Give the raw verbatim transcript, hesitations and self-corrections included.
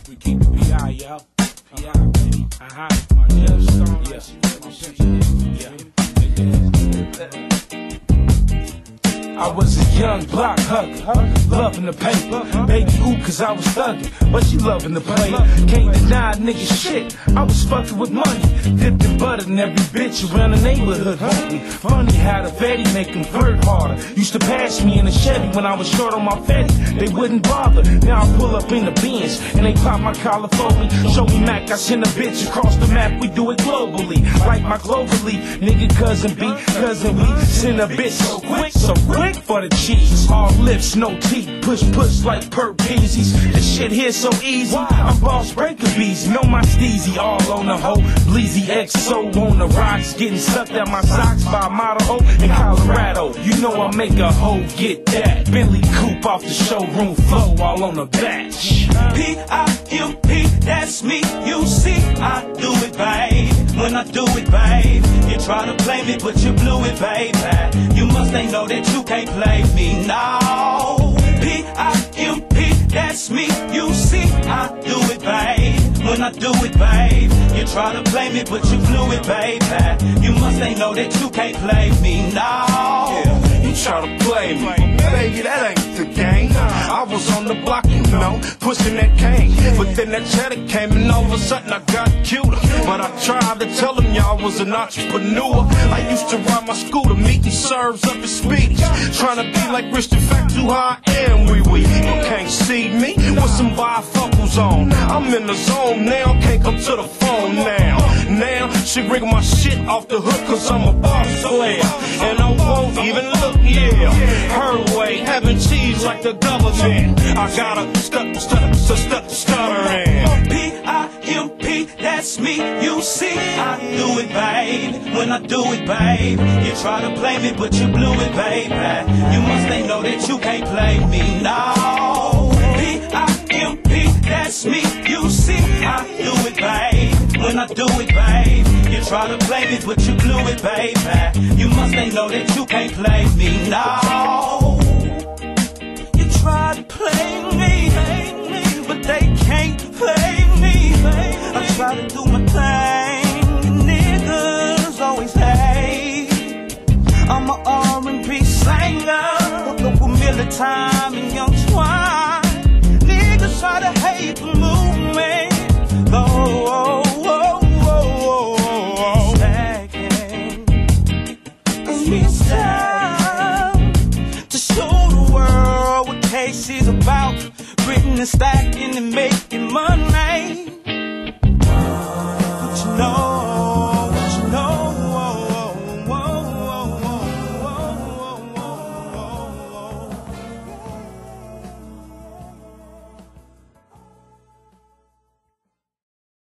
We keep the P I, yo. P I, baby. Uh-huh. My love song. Yeah. Yeah. I was a young block hugger, loving the paper. Baby ooh, cause I was thugging, but she loving the play. Can't deny nigga shit, I was fucking with money. Dipped in butter and every bitch around the neighborhood want me. Funny how the fatty make them flirt harder. Used to pass me in a Chevy when I was short on my fatty. They wouldn't bother, now I pull up in the Benz and they pop my collar for me. Show me Mac, I send a bitch across the map. We do it globally, like my globally. Nigga cousin B, cousin we send a bitch so quick, so quick. For the cheese, hard lips, no teeth, push push like perp Beezy's. This shit here so easy, I'm boss breaker beezy. Know my steezy, all on the hoe, Bleezy X O on the rocks, getting sucked out my socks by a model hoe in Colorado. You know I make a hoe get that Bentley coupe off the showroom floor, all on the batch. P I M P, that's me, you see, I do it, babe. When I do it, babe, you try to play me, but you blew it, baby. You must ain't know that you can't play me now. P I M P, that's me, you see, I do it, babe. When I do it, babe, you try to play me, but you blew it, baby. You must ain't know that you can't play me now. Yeah, you try to play me, baby, that ain't the game. I was on the block, you know, pushing that cane, but then that cheddar came and all of a sudden I got cuter. But I tried to tell them y'all was an entrepreneur. I used to ride my scooter, meeting serves up at Speedies, trying to be like Christian Fact, who I am, wee wee. You can't see me with some bifocals on. I'm in the zone now, can't come to the phone now. Now, she ring my shit off the hook, cause I'm a boss player. And I won't even look, yeah. Her way, having cheese like the government. I gotta stutter, stutter, stutter, stuttering. P I M P, that's me, you see, I do it, babe. When I do it, babe, you try to play me, but you blew it, baby. You must ain't know that you can't play me now. P I M P, that's me, you see, I do it, babe. When I do it, babe, you try to play me, but you blew it, baby. You must ain't know that you can't play me now. You try to play me, but they can't play me. I try to do my thing, niggas always hate. I'm a R and B singer, hook up with Miller Time and Young Twine. Niggas try to hate the movement. Oh, oh, oh, oh, oh. Stacking. It's time to show the world what case is about. Written and stacking and making money.